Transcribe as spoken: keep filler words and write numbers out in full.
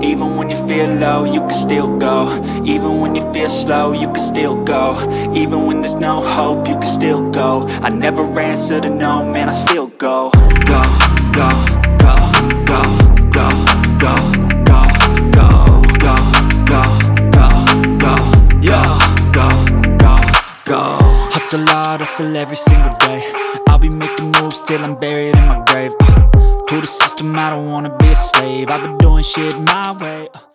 Even when you feel low, you can still go. Even when you feel slow, you can still go. Even when there's no hope, you can still go. I never answer to no, man, I still go. Go, go, go, go, go, go, go, go, go, go, go, go, yo, go, go, go. Hustle hard, hustle every single day. I'll be making moves till I'm buried in my grave. uh, To the system, I don't wanna be a slave. I've been doing shit my way. uh.